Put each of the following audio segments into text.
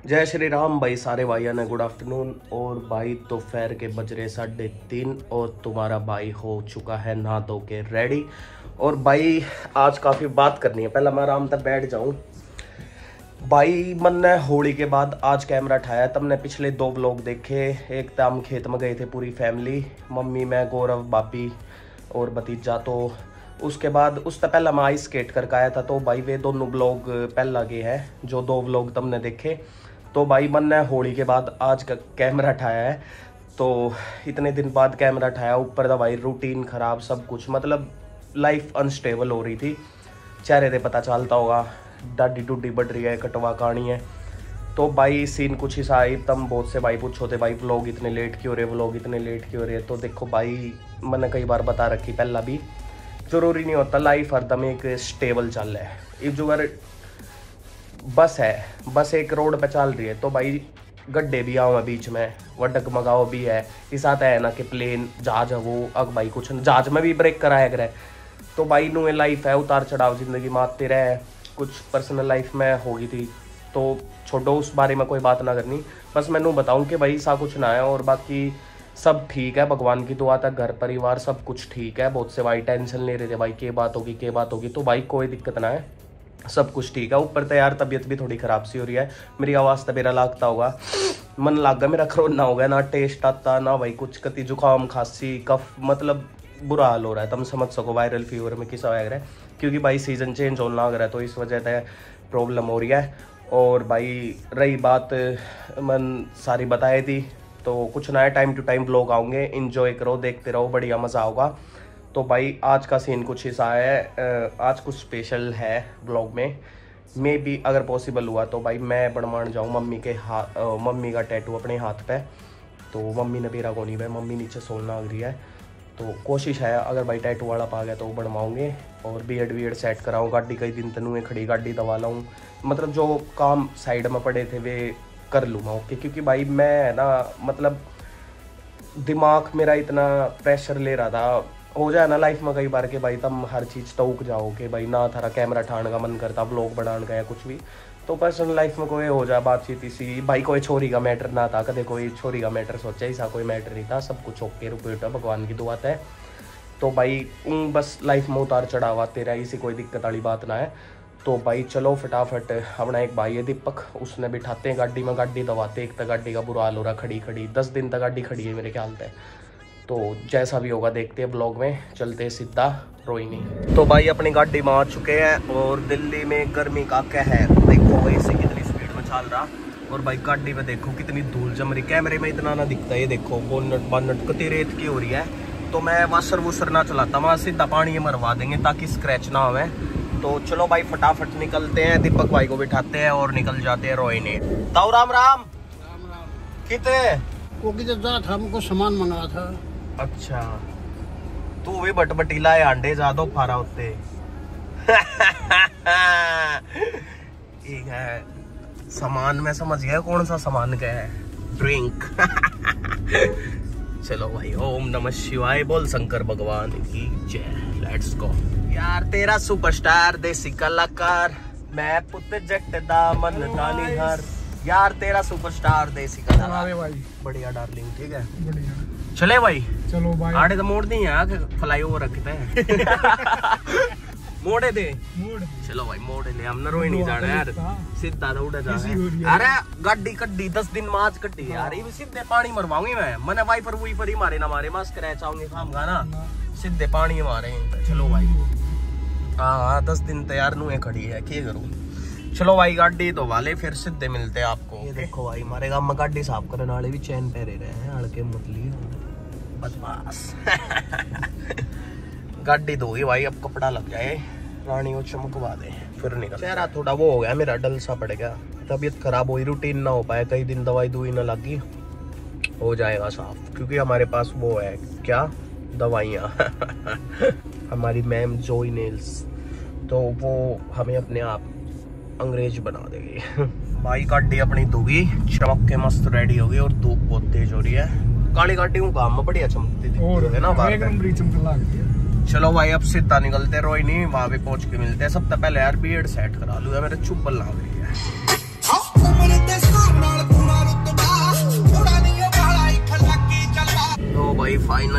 जय श्री राम भाई, सारे भाइयों ने गुड आफ्टरनून। और भाई दोपहर के बज रहे 3:30 और तुम्हारा भाई हो चुका है नहा धो के रेडी। और भाई आज काफ़ी बात करनी है, पहले मैं आराम तक बैठ जाऊं। भाई मन ने होली के बाद आज कैमरा उठाया। तब ने पिछले 2 व्लॉग देखे। एक तो हम खेत में गए थे पूरी फैमिली, मम्मी, मैं, गौरव, बापी और भतीजा। तो उसके बाद उससे पहले मैं आइस स्केट करके आया था। तो भाई वे दोनों व्लॉग पहला गए हैं, जो 2 व्लॉग तुमने देखे। तो भाई मन ने होली के बाद आज का कैमरा उठाया है। तो इतने दिन बाद कैमरा उठाया, ऊपर था भाई रूटीन ख़राब, सब कुछ मतलब लाइफ अनस्टेबल हो रही थी। चेहरे से पता चलता होगा, डाडी डूडी बढ़ रही है, कटवा कहानी है। तो भाई सीन कुछ ऐसा आई। तब बहुत से भाई पूछो थे भाई व्लॉग इतने लेट क्यों हो रहे, व्लॉग इतने लेट क्यों हो रहे। तो देखो भाई मैंने कई बार बता रखी पहला भी, जरूरी नहीं होता लाइफ हरदम एक स्टेबल चल रहा है। एक जो अगर बस है, बस एक रोड पे चल रही है तो भाई गड्ढे भी आओ बीच में, वह डगमगाओ भी है। इस आता है ना कि प्लेन जहाज है वो, अब भाई कुछ जहाज में भी ब्रेक कराया करे। तो भाई नुए लाइफ है, उतार चढ़ाव जिंदगी में आते रहे। कुछ पर्सनल लाइफ में होगी थी तो छोड़ो, उस बारे में कोई बात ना करनी। बस मैंने बताऊं कि भाई सा कुछ ना है और बाकी सब ठीक है, भगवान की दुआ तक घर परिवार सब कुछ ठीक है। बहुत से भाई टेंशन ले रहे थे भाई क्या बात होगी क्या बात होगी। तो भाई कोई दिक्कत ना है, सब कुछ ठीक है। ऊपर तो यार तबीयत भी थोड़ी ख़राब सी हो रही है, मेरी आवाज़ तो मेरा लागता होगा, मन लाग गया मेरा कोरोना हो गया, ना टेस्ट आता ना भाई कुछ, कति जुकाम खांसी कफ, मतलब बुरा हाल हो रहा है। तुम समझ सको वायरल फीवर में किसा वगैरह है, क्योंकि भाई सीज़न चेंज होने लग रहा है तो इस वजह से प्रॉब्लम हो रही है। और भाई रही बात मन सारी बताई थी, तो कुछ ना है, टाइम टू टाइम व्लॉग आऊँगे, इन्जॉय करो, देखते रहो, बढ़िया मज़ा होगा। तो भाई आज का सीन कुछ ऐसा है, आज कुछ स्पेशल है व्लॉग में। मे भी अगर पॉसिबल हुआ तो भाई मैं बनवाने जाऊँ मम्मी के हाथ, मम्मी का टैटू अपने हाथ पे। तो मम्मी ने बेरा को नहीं भाई, मम्मी नीचे सोलना लग रही है। तो कोशिश है अगर भाई टैटू वाला पा गया तो वो बनवाऊँगे। और बीएड सेट कराऊँ, गाड़ी कई दिन तनुए खड़ी गाड़ी दबा लाऊँ, मतलब जो काम साइड में पड़े थे वे कर लूँ मैं। ओके, क्योंकि भाई मैं ना मतलब दिमाग मेरा इतना प्रेशर ले रहा था, हो जाए ना लाइफ में कई बार के भाई तुम हर चीज़ टोक जाओ कि भाई ना थारा कैमरा ठाने का मन करता, व्लॉग बनाने का या कुछ भी। तो पर्सनल लाइफ में कोई हो जाए बातचीत इसी भाई, कोई छोरी का मैटर ना था, कदे कोई छोरी का मैटर सोचा, ऐसा कोई मैटर नहीं था, सब कुछ ओके रुपये भगवान की दुआ है। तो भाई बस लाइफ में उतार चढ़ाव आते रहे, इसी कोई दिक्कत वाली बात ना है। तो भाई चलो फटाफट, अपना एक भाई है दीपक, उसने बिठाते हैं गाड़ी में, गाड़ी दबाते। एक तो गाड़ी का बुरा हाल हो रहा, खड़ी 10 दिन तक गाड़ी खड़ी है मेरे ख्याल से। तो जैसा भी होगा देखते हैं ब्लॉग में, चलते हैं सीधा रोहिणी। तो भाई अपनी गाड़ी में आ चुके हैं और दिल्ली में गर्मी का कहर देखो वैसे कितनी स्पीड में चल रहा। और भाई गाड़ी में देखो कितनी धूल जम रही, कैमरे में इतना ना दिखता है। ये देखो बोनट बानट कितनी रेत की हो रही है। तो मैं वाशर वूसर ना चलाता, वहाँ सीधा पानी मरवा देंगे ताकि स्क्रैच ना हो। तो चलो भाई फटाफट निकलते हैं, दीपक भाई को बिठाते हैं और निकल जाते हैं रोहिणी। ताऊ राम राम। कितने हमको सामान मंगाया था। अच्छा, तू भी बटबटीला है, अंडे ज्यादा फारा होते। ठीक है, सामान मैं समझ गया कौन सा सामान का है, ड्रिंक। चलो भाई, ओम नमः शिवाय बोल, शंकर भगवान की जय, लेट्स गो। यार तेरा सुपरस्टार देसी कलाकार, मैं पुत्र जट दा मन दानी हर। यार तेरा सुपरस्टार देसी कलाकार भाई, बढ़िया डार्लिंग, ठीक है बढ़िया। चले भाई, चलो भाई, आड़े तो मोड़ दी है, फ्लाई ओवर रखते हैं। मोड़े दे मोड़, चलो भाई मोड़े ले, हम रोहिणी जाना यार, सीधा तो उड़ा जाना। अरे गाड़ी कड्डी 10 दिन मार्च कड्डी यार, ये सीधे पानी मरवाऊंगी मैं, मैंने वाइपर वुइपर ही मारे ना मारे, मास्क रह चाहूंगी काम का ना, सीधे पानी मारे। चलो भाई, हाँ 10 दिन तैयार नुए खड़ी है, क्या करूँ। चलो भाई गाड़ी तो वाले फिर सीधे मिलते हैं आपको। ये देखो भाई हमारे गांव में गाड़ी साफ करने वाले भी चैन पहरे रहे हैं, हड़के मुतली बदमाश। गाड़ी धोई भाई, अब कपड़ा लग जाए, रानी को चमकवा दे फिर निकल। चेहरा थोड़ा वो हो गया मेरा, डल सा पड़ गया, तबीयत खराब हुई, रूटीन ना हो पाया, कई दिन दवाई दुई ना लगी, हो जाएगा साफ। क्योंकि हमारे पास वो है क्या, दवाइयाँ। हमारी मैम जोई नेल्स, तो वो हमें अपने आप अंग्रेज बना देगी। भाई गाड़ी अपनी धोगी, चमक के मस्त रेडी हो गई और धूप बहुत तेज हो रही है। काली गाड़ी को काम में बढ़िया चमकती थी ना बाहर। चलो भाई अब सीधा निकलते रोहिणी, वहां पे पहुंच के मिलते हैं। सबसे पहले यार बीएड सेट करा लूँ, मेरे चुप्पल ना हो रही है।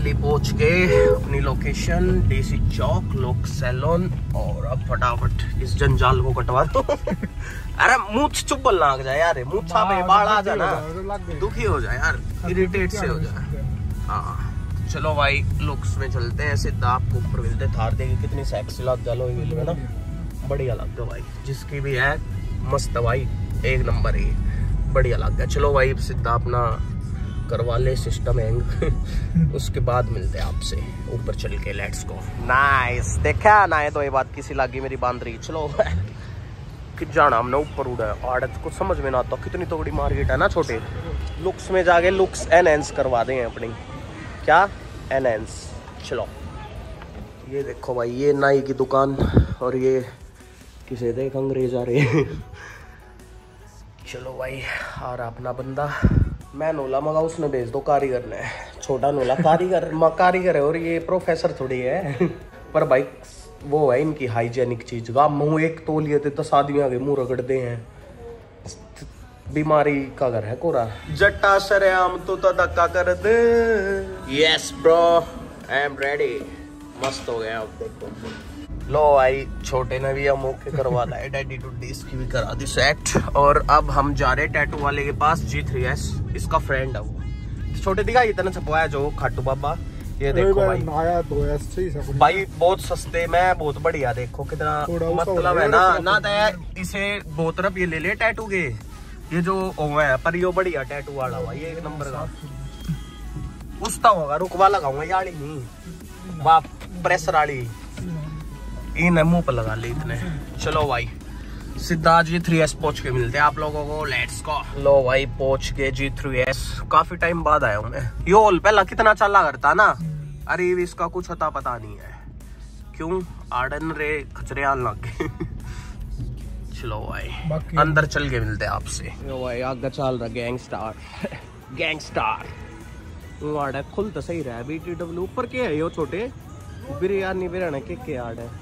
फाइनली पहुंच गए अपनी लोकेशन डीसी चौक लोक सैलून। और अब फटाफट इस जंजाल को कटवा दो। अरे मूछ चुब्बल लाग जाए यार, मूछा पे बाल आ जाए ना, दुखी हो जाए यार, इरिटेट से हो जाए। हाँ चलो भाई लुक्स में चलते हैं सीधा। आपको ऊपर मिलते थार देगी कितनी सेक्सी लग गया है ना, बढ़िया लग गया भाई, जिसकी भी है मस्त भाई, एक नंबर है, बढ़िया लग गया। चलो भाई सीधा अपना करवा ले सिस्टम हैंग। उसके बाद मिलते हैं आपसे ऊपर चल के, लेट्स गो। नाइस, देखा ना है तो ये बात किसी लागी मेरी बांध रही। चलो कि जाना हमने ऊपर उड़ा है, आड़त को समझ में ना आता कितनी तगड़ी मार्केट है ना छोटे। लुक्स में जाके लुक्स एनहेंस करवा दें अपनी, क्या एनहेंस। चलो ये देखो भाई, ये नाई की दुकान, और ये किसे देख अंग्रेज आ रहे हैं। चलो भाई आ रहा अपना बंदा। मैं नोला मगा, उसने भेज दो कारीगर ने, छोटा नोला कारीगर है, और ये प्रोफेसर थोड़ी है। पर भाई वो है इनकी हाइजेनिक चीज का, मुँह एक तो लिए थे 10 आदमी आगे मुँह रगड़ते हैं, बीमारी का घर है कोरा। जट्टा सरेआम तो धक्का कर दे। Yes bro I am ready. मस्त हो गया अब देखो। लो भाई छोटे ने भी हम ओके करवा लाए, डैडी टूडी इसकी भी करा दी सेट। और अब हम जा रहे टैटू वाले के पास, G3S इसका फ्रेंड है वो। छोटे दिखाई इतना छपवाया जो खाटू बाबा, ये देखो भाई आया तो ऐसे ही भाई बहुत सस्ते में बहुत बढ़िया। देखो कितना मतलब है ना तो इसे बहुत तरफ ये ले ले टैटू के, ये जो है पर यो बढ़िया टैटू वाला भाई, एक नंबर का। उसता होगा रुकवा लगाऊंगा याड़ी नहीं, वाह प्रेशर वाली इन मुंह पर लगा ले इतने। चलो भाई सीधा G3S पहुंच के मिलते हैं आप लोगों को, लेट्स गो। लो भाई पहुंच गए G3S, काफी टाइम बाद आया हूँ मैं। यो होल पहला कितना चला करता ना, अरे इसका कुछ अता पता नहीं है क्यों आड़न रे खचरे आन लग गए। चलो भाई अंदर चल के मिलते हैं आपसे। यो भाई आगे चल रहा गैंगस्टार गैंगस्टार आड़ है, खुल तो सही रहा है। BTW ऊपर के है यो छोटे बिरयानी बिरयानी के आड़ है।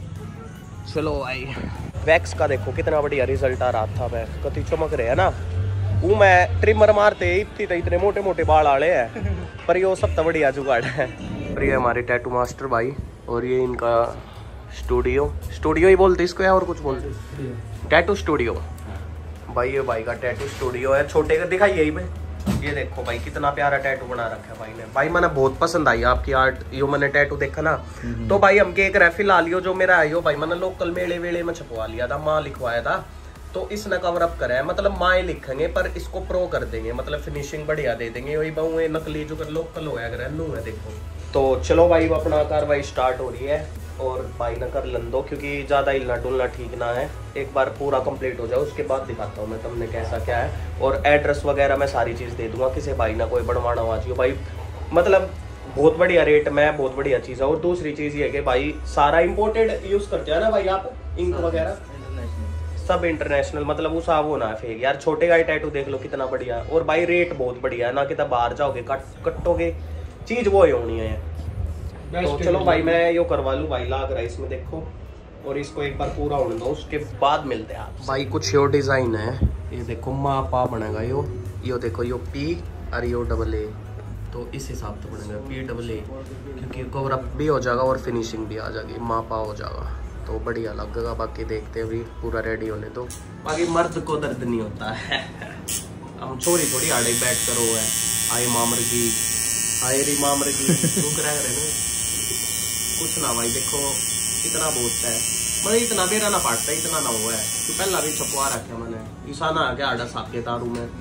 चलो भाई वैक्स का देखो कितना बढ़िया रिजल्ट आ रहा था, वैक कति चमक रहे है ना। वो मैं ट्रिमर मारते इतने मोटे मोटे बाल आड़े हैं, पर ये सब तो बढ़िया जुगाड़ है। और ये हमारे टैटू मास्टर भाई, और ये इनका स्टूडियो ही बोलते इसको या और कुछ बोलते, टैटू स्टूडियो भाई। ये भाई का टैटू स्टूडियो है, छोटे का दिखाई यही पे। ये देखो भाई कितना प्यारा टैटू बना रखा है भाई ने। भाई मैंने बहुत पसंद आई आपकी आर्ट, यो मैंने टैटू देखा ना तो भाई हमके एक रेफिल आ लियो जो मेरा है यो भाई, मैंने लोकल मेले वेले में छपवा लिया था, माँ लिखवाया था, तो इसने कवर अप करा है। मतलब माँ लिखेंगे पर इसको प्रो कर देंगे, मतलब फिनिशिंग बढ़िया दे देंगे। वही बहु नकली जो लोकल हो गया है देखो। तो चलो भाई अपना कार्रवाई स्टार्ट हो रही है, और भाई ना कर लन दो क्योंकि ज़्यादा हिलना डुलना ठीक ना है। एक बार पूरा कंप्लीट हो जाए उसके बाद दिखाता हूँ मैं तुमने कैसा क्या है, और एड्रेस वगैरह मैं सारी चीज़ दे दूंगा। किसी भाई ना कोई बनवाना हुआ चाहिए भाई, मतलब बहुत बढ़िया रेट में बहुत बढ़िया चीज़ है। और दूसरी चीज़ ये है कि भाई सारा इम्पोर्टेड यूज़ करते हैं ना भाई आप, इंक वगैरह सब इंटरनेशनल, मतलब वो साफ होना है फेक यार। छोटे का ही टैटू देख लो कितना बढ़िया है, और भाई रेट बहुत बढ़िया है ना, कि तब बाहर जाओगे कटोगे चीज़ वो ही होनी है। तो चलो भाई मैं यो करवा लूँ भाई, लाग रहा है इसमें देखो, और इसको एक बार पूरा होने दो उसके बाद मिलते हैं आप। भाई कुछ यो डिजाइन है, ये देखो माँ पा बनेगा यो देखो यो P और यो AA, तो इस हिसाब से बनेगा PAA, क्योंकि कवर अप भी हो जाएगा और फिनिशिंग भी आ जाएगी, माँ पा हो जाएगा तो बढ़िया लगेगा। बाकी देखते अभी पूरा रेडी होने दो। बाकी मर्द को दर्द नहीं होता है। हम छोरी थोड़ी आड़े बैठ करो है, आई मामर की आई री मामर की रुक रहे ना कुछ ना भाई। देखो इतना बहुत है, मतलब इतना बेरा ना पाटता, इतना ना हुआ है तो पहला भी छपवा रखा मैंने, ईसा ना आके आड़ा साफ के तारू में।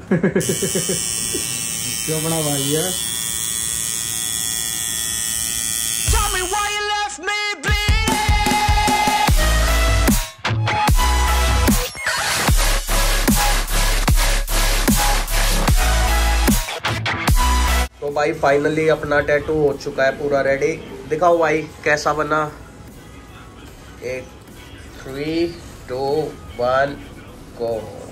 क्यों बना भाई है तो भाई फाइनली अपना टैटू हो चुका है पूरा रेडी। दिखाओ भाई कैसा बना। 1 3 2 1 गो।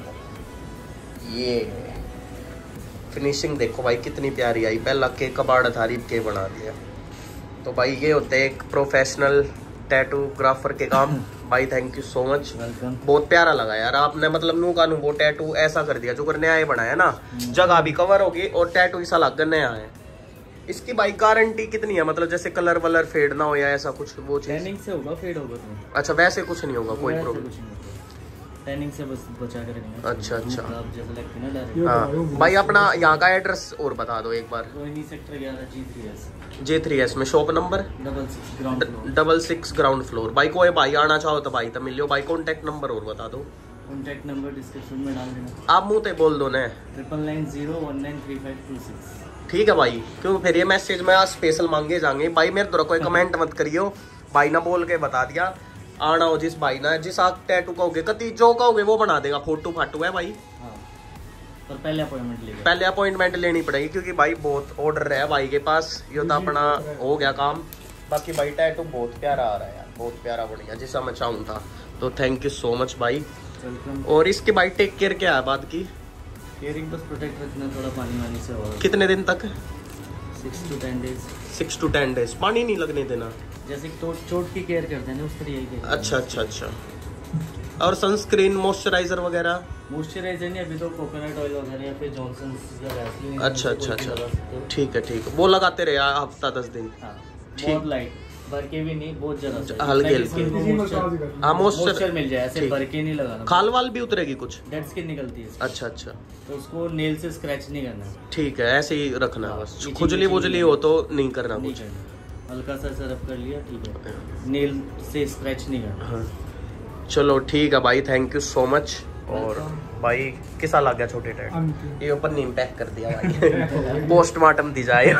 ये फिनिशिंग देखो भाई कितनी प्यारी आई, पहला के कबाड़ तारीफ के बना दिया। तो भाई ये होते हैं एक प्रोफेशनल टैटूग्राफर के काम। भाई थैंक यू सो मच, बहुत प्यारा लगा यार आपने, मतलब नू का नू वो टैटू ऐसा कर दिया जो कर नया बनाया ना, जगह भी कवर होगी और टैटू ऐसा लग नया है। इसकी बाइक गारंटी कितनी है, मतलब जैसे कलर वलर फेड ना हो या ऐसा कुछ वो चीज? टैनिंग से होगा, फेड होगा तो। अच्छा वैसे कुछ नहीं होगा, कोई प्रॉब्लम? टैनिंग से बस बचा के रखना। अच्छा अच्छा जैसा लगता है ना डायरेक्ट। हाँ भाई अपना यहाँ का एड्रेस और बता दो एक बार। Rohini sector 11 G3S। J3S में शॉप नंबर 66 ग्राउंड फ्लोर। भाई कोई भाई आना चाहो तो भाई तो मिलियो। भाई कॉन्टेक्ट नंबर और बता दो। कॉन्टेक्ट नंबर डिस्क्रिप्शन में डाल देना। आप मुँह ते बोल दो ना। 9990193526। ठीक है भाई, क्यों फिर ये मैसेज में आज स्पेशल मांगे जाएंगे भाई। मेरे द्वारा कोई कमेंट मत करियो, भाई ना बोल के बता दिया। आना हो जिस भाई ना, जिस आप टैटू कहोगे कति जो कहोगे वो बना देगा। फोटो फाटू है भाई। हाँ, पर पहले अपॉइंटमेंट लेनी पड़ेगी क्योंकि भाई बहुत ऑर्डर है भाई के पास। ये तो अपना हो गया काम। बाकी भाई टैटू बहुत प्यारा आ रहा है यार, बहुत प्यारा बढ़िया जैसा मैं चाहूँ था। तो थैंक यू सो मच भाई। और इसके भाई टेक केयर क्या है बाद की? केयरिंग बस प्रोटेक्ट रखना, थोड़ा पानी वानी से। और कितने दिन तक? 6 to 10 days। 6 to 10 days पानी नहीं लगने देना, जैसे चोट की केयर करते हैं ना उस तरीके की। अच्छा अच्छा अच्छा। और सनस्क्रीन मॉइस्चराइजर वगैरह? मॉइस्चराइजर नहीं, अभी तो कोकोनट ऑयल वगैरह या फिर जॉनसन्स या वैसलीन। अच्छा अच्छा अच्छा ठीक है वो लगाते रहे हफ्ता 10 दिन। हाँ, बहुत लाइट, भर के भी नहीं, बहुत ज्यादा हल्के हाँ मॉइस्चर मिल जाए, ऐसे भर के नहीं लगाना। खाल वाल भी उतरेगी कुछ? डेड स्किन निकलती है। अच्छा अच्छा, तो उसको नेल से स्क्रैच नहीं करना। ठीक है ऐसे ही रखना बस। खुजली वुजली हो तो नहीं करना कुछ। हल्का सा सरफ कर लिया, ठीक है। नेल से स्क्रैच नहीं करना। हाँ। चलो ठीक है भाई, थैंक यू सो मच। और भाई किसा लग गया छोटे टैटू? ये ऊपर नीम पैक कर दिया भाई। पोस्टमार्टम दी जाए।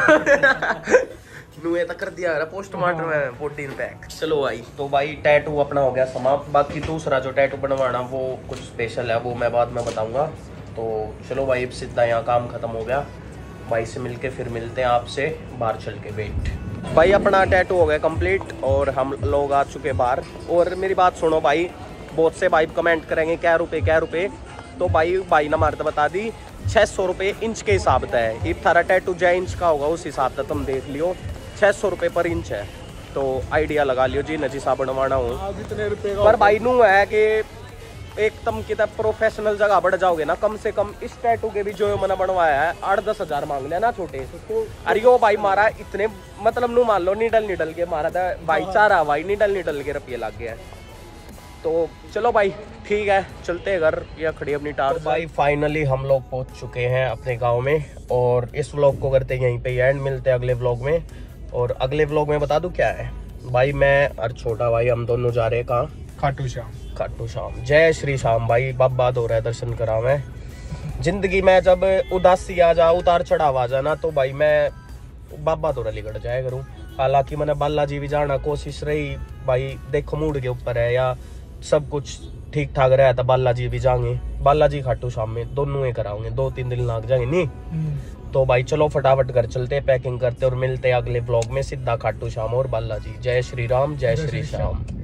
नुए तक कर दिया पोस्टमार्टम में 14 पैक। चलो भाई, तो भाई टैटू अपना हो गया समाप्त। बाकी दूसरा जो टैटू बनवाना वो कुछ स्पेशल है, वो मैं बाद में बताऊंगा। तो चलो भाई सीधा यहाँ काम खत्म हो गया। भाई से मिलके फिर मिलते हैं आपसे बाहर चल के। वेट भाई, अपना टैटू हो गया कंप्लीट और हम लोग आ चुके बाहर। और मेरी बात सुनो भाई, बहुत से भाई कमेंट करेंगे क्या रुपए। तो भाई ने हमारे तो बता दी 600 रुपये इंच के हिसाब से है। ये थारा टैटू जै इंच का होगा उस हिसाब से तुम देख लियो। 600 रुपये पर इंच है, तो आइडिया लगा लियो जी नजी सा बनवाना हो। पर भाई नू है कि एक तम की तब प्रोफेशनल जगह बढ़ जाओगे ना, कम से कम इस टैटू के भी जो मैंने बनवाया है 8-10 हज़ार मांग लिया ना छोटे। अरे यो भाई मारा इतने मतलब नू मान लो निडल के मारा था भाईचारा भाई, निडल के रुपये लग गया। तो चलो भाई ठीक है, चलते हैं घर या खड़ी अपनी टार। तो भाई फाइनली हम लोग पहुंच चुके हैं अपने गांव में और इस व्लॉग को करते यहीं पे एंड। मिलते हैं अगले व्लॉग में। और अगले व्लॉग में बता दूं क्या है भाई, मैं और छोटा भाई हम दोनों जा रहे हैं कहाँ? खाटू श्याम। जय श्री श्याम भाई, बाबा दो रहे दर्शन करा। मैं जिंदगी में जब उदासी आ जा, उतार चढ़ाव आ जाना, तो भाई मैं बाबा दो लिगड़ जाया करूँ। हालांकि मैंने बालाजी भी जाना कोशिश रही भाई, देखो मूड के ऊपर है, या सब कुछ ठीक ठाक रहा था बालाजी भी जाएंगे। बालाजी खाटू श्याम में दोनों ही कराओगे, 2-3 दिन लग जाएंगे नहीं। तो भाई चलो फटाफट घर चलते, पैकिंग करते और मिलते अगले व्लॉग में सीधा खाटू श्याम और बालाजी। जय श्री राम, जय श्री श्याम।